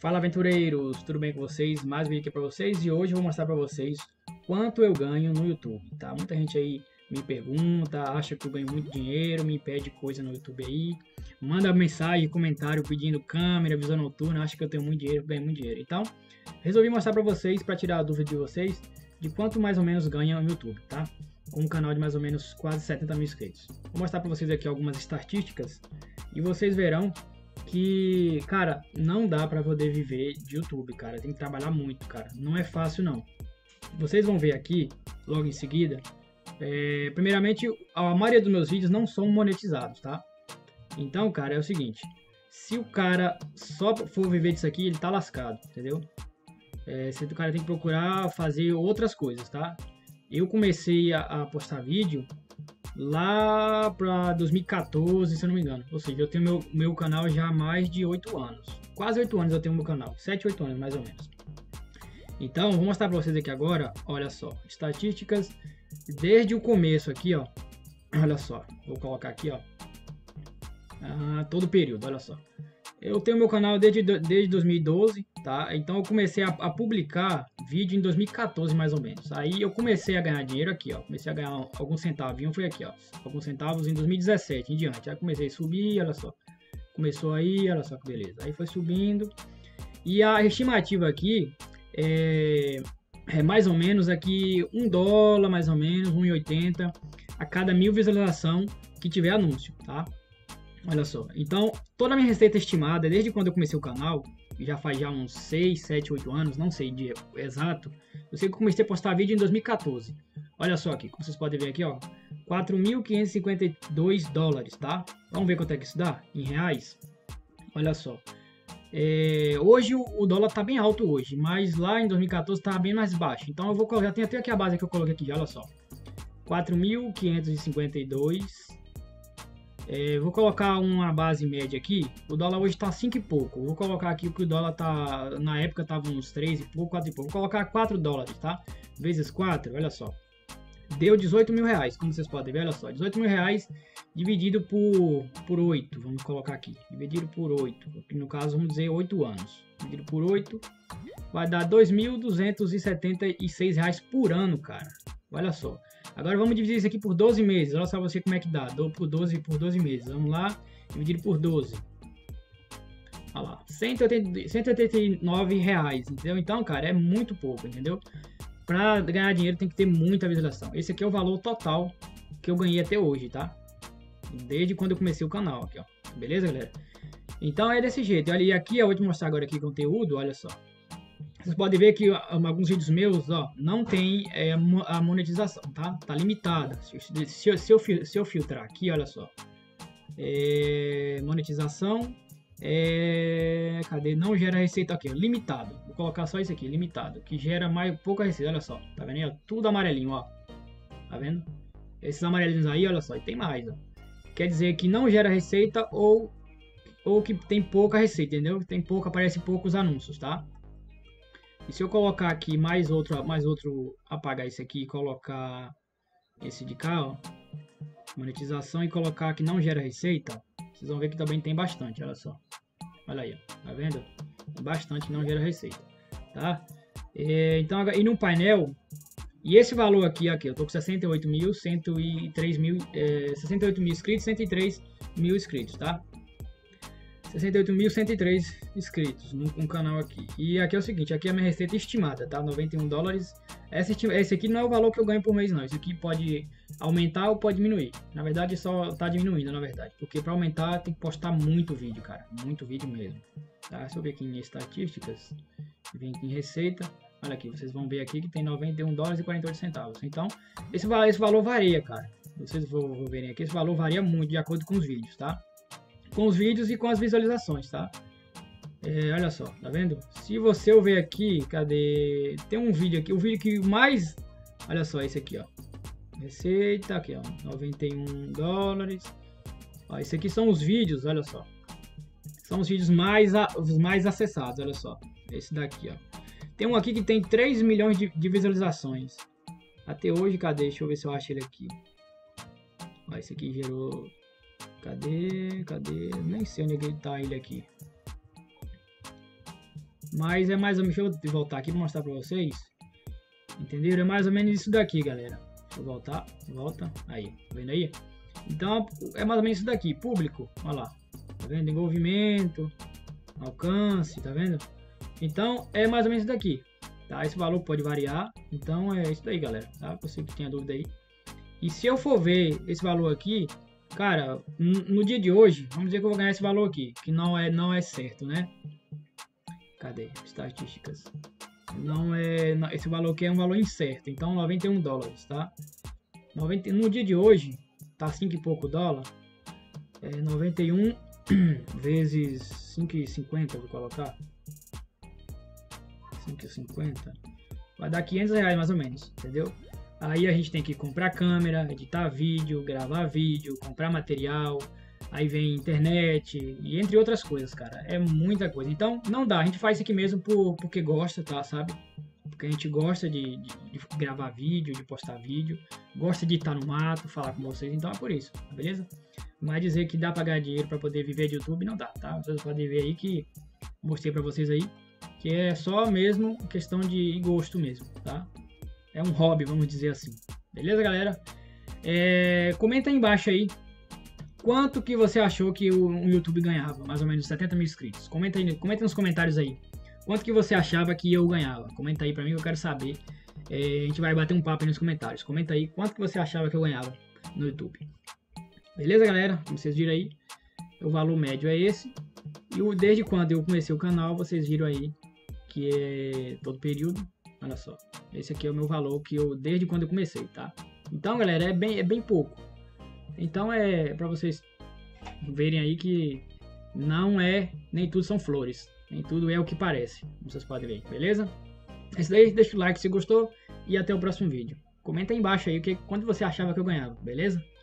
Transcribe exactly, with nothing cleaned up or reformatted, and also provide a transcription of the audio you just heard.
Fala, aventureiros, tudo bem com vocês? Mais um vídeo aqui pra vocês e hoje eu vou mostrar pra vocês quanto eu ganho no YouTube, tá? Muita gente aí me pergunta, acha que eu ganho muito dinheiro, me pede coisa no YouTube aí, manda mensagem, comentário pedindo câmera, visão noturna, acha que eu tenho muito dinheiro, ganho muito dinheiro. Então, resolvi mostrar pra vocês, pra tirar a dúvida de vocês, de quanto mais ou menos ganha no YouTube, tá? Com um canal de mais ou menos quase setenta mil inscritos. Vou mostrar pra vocês aqui algumas estatísticas e vocês verão que, cara, não dá pra poder viver de YouTube, cara. Tem que trabalhar muito, cara. Não é fácil, não. Vocês vão ver aqui, logo em seguida, é, primeiramente, a maioria dos meus vídeos não são monetizados, tá? Então, cara, é o seguinte. Se o cara só for viver disso aqui, ele tá lascado, entendeu? É, se o cara tem que procurar fazer outras coisas, tá? Eu comecei a, a postar vídeo lá para dois mil e quatorze, se eu não me engano. Ou seja, eu tenho meu, meu canal já há mais de oito anos. Quase oito anos eu tenho meu canal. sete, oito anos, mais ou menos. Então, vou mostrar para vocês aqui agora, olha só. Estatísticas desde o começo aqui, ó. Olha só. Vou colocar aqui, ó. Ah, todo o período, olha só. Eu tenho meu canal desde, desde dois mil e doze, tá? Então eu comecei a, a publicar vídeo em dois mil e quatorze, mais ou menos. Aí eu comecei a ganhar dinheiro aqui, ó. Comecei a ganhar alguns centavinhos, foi aqui, ó. Alguns centavos em dois mil e dezessete em diante. Aí comecei a subir, olha só. Começou aí, olha só que beleza. Aí foi subindo. E a estimativa aqui é, é mais ou menos aqui um dólar, mais ou menos, um e oitenta a cada mil visualização que tiver anúncio, tá? Olha só, então toda a minha receita estimada, desde quando eu comecei o canal, já faz já uns seis, sete, oito anos, não sei dia exato, eu sei que eu comecei a postar vídeo em dois mil e quatorze. Olha só aqui, como vocês podem ver aqui, ó, quatro mil quinhentos e cinquenta e dois dólares, tá? Vamos ver quanto é que isso dá em reais? Olha só, é, hoje o, o dólar tá bem alto hoje, mas lá em dois mil e quatorze tá bem mais baixo, então eu vou colocar, tem até aqui a base que eu coloquei aqui, olha só, quatro mil quinhentos e cinquenta e dois. É, vou colocar uma base média aqui. O dólar hoje tá cinco e pouco. Vou colocar aqui que o dólar tá, na época tava uns três e pouco, quatro e pouco. Vou colocar quatro dólares, tá? Vezes quatro, olha só. Deu dezoito mil reais, como vocês podem ver, olha só. dezoito mil reais dividido por, por oito, vamos colocar aqui. Dividido por oito, no caso vamos dizer oito anos. Dividido por oito, vai dar dois mil duzentos e setenta e seis reais por ano, cara. Olha só. Agora vamos dividir isso aqui por doze meses. Olha só você como é que dá. Dou por doze por doze meses. Vamos lá. Dividir por doze. Olha lá. cento e oitenta e nove reais. Entendeu? Então, cara, é muito pouco. Entendeu? Para ganhar dinheiro tem que ter muita visualização. Esse aqui é o valor total que eu ganhei até hoje, tá? Desde quando eu comecei o canal aqui, ó. Beleza, galera? Então é desse jeito. Olha, e aqui eu vou te mostrar agora aqui conteúdo. Olha só. Vocês podem ver que alguns vídeos meus, ó, não tem é, a monetização, tá? Tá limitada. Se, se, se, eu, se eu filtrar aqui, olha só. É, monetização. É, cadê? Não gera receita aqui, ó, limitado. Vou colocar só isso aqui, limitado. Que gera mais pouca receita, olha só. Tá vendo aí, ó? Tudo amarelinho, ó. Tá vendo? Esses amarelinhos aí, olha só. E tem mais, ó. Quer dizer que não gera receita ou, ou que tem pouca receita, entendeu? Tem pouco, aparece poucos anúncios, tá? E se eu colocar aqui mais outro, mais outro, apagar esse aqui e colocar esse de cá, ó, monetização, e colocar que não gera receita, vocês vão ver que também tem bastante, olha só. Olha aí, ó, tá vendo? Tem bastante que não gera receita, tá? É, então, e no painel, e esse valor aqui, aqui, eu tô com sessenta e oito mil, cento e três mil, é, sessenta e oito mil inscritos, cento e três mil inscritos, tá? sessenta e oito mil cento e três inscritos no, no canal aqui. E aqui é o seguinte, aqui é a minha receita estimada, tá? noventa e um dólares. Esse, esse aqui não é o valor que eu ganho por mês, não. Esse aqui pode aumentar ou pode diminuir. Na verdade, só tá diminuindo, na verdade. Porque para aumentar, tem que postar muito vídeo, cara. Muito vídeo mesmo. Tá? Se eu ver aqui em estatísticas, vem aqui em receita. Olha aqui, vocês vão ver aqui que tem noventa e um dólares e quarenta e oito centavos. Então, esse, esse valor varia, cara. Vocês vão, vão verem aqui, esse valor varia muito de acordo com os vídeos, tá? Com os vídeos e com as visualizações, tá? É, olha só, tá vendo? Se você ver aqui, cadê? Tem um vídeo aqui, o vídeo que mais... Olha só, esse aqui, ó. Receita, aqui, ó, noventa e um dólares. Ó, esse aqui são os vídeos, olha só. São os vídeos mais, a, os mais acessados, olha só. Esse daqui, ó. Tem um aqui que tem três milhões de, de visualizações. Até hoje, cadê? Deixa eu ver se eu acho ele aqui. Ó, esse aqui gerou... Cadê? Cadê? Nem sei onde é que ele tá, ele aqui. Mas é mais ou menos, deixa eu voltar aqui para mostrar para vocês. Entenderam? É mais ou menos isso daqui, galera. Deixa eu voltar, volta, aí, tá vendo aí? Então é mais ou menos isso daqui, público, olha lá, tá vendo? Envolvimento, alcance, tá vendo? Então é mais ou menos isso daqui, tá? Esse valor pode variar, então é isso daí, galera, tá? Você que tem a dúvida aí. E se eu for ver esse valor aqui, cara, no, no dia de hoje, vamos dizer que eu vou ganhar esse valor aqui, que não é, não é certo, né? Cadê? Estatísticas. Não é, esse valor aqui é um valor incerto, então noventa e um dólares, tá? noventa, no dia de hoje, tá cinco e pouco dólar, é noventa e um vezes cinco e cinquenta, vou colocar, cinco e cinquenta, vai dar quinhentos reais mais ou menos, entendeu? Aí a gente tem que comprar câmera, editar vídeo, gravar vídeo, comprar material, aí vem internet e entre outras coisas, cara, é muita coisa. Então não dá, a gente faz isso aqui mesmo por, porque gosta, tá, sabe? Porque a gente gosta de, de, de gravar vídeo, de postar vídeo, gosta de estar no mato, falar com vocês, então é por isso, beleza? Mas dizer que dá pra ganhar dinheiro pra poder viver de YouTube, não dá, tá? Vocês podem ver aí que mostrei pra vocês aí, que é só mesmo questão de gosto mesmo, tá? É um hobby, vamos dizer assim. Beleza, galera? É, comenta aí embaixo aí quanto que você achou que o, o YouTube ganhava, mais ou menos setenta mil inscritos. Comenta aí, comenta nos comentários aí. Quanto que você achava que eu ganhava? Comenta aí pra mim que eu quero saber. É, a gente vai bater um papo aí nos comentários. Comenta aí quanto que você achava que eu ganhava no YouTube. Beleza, galera? Como vocês viram aí, o valor médio é esse. E o, desde quando eu comecei o canal, vocês viram aí que é todo período. Olha só. Esse aqui é o meu valor que eu desde quando eu comecei, tá? Então, galera, é bem, é bem pouco. Então é pra vocês verem aí que não é, nem tudo são flores. Nem tudo é o que parece, como vocês podem ver, beleza? É isso daí, deixa o like se gostou e até o próximo vídeo. Comenta aí embaixo aí o que, quanto você achava que eu ganhava, beleza?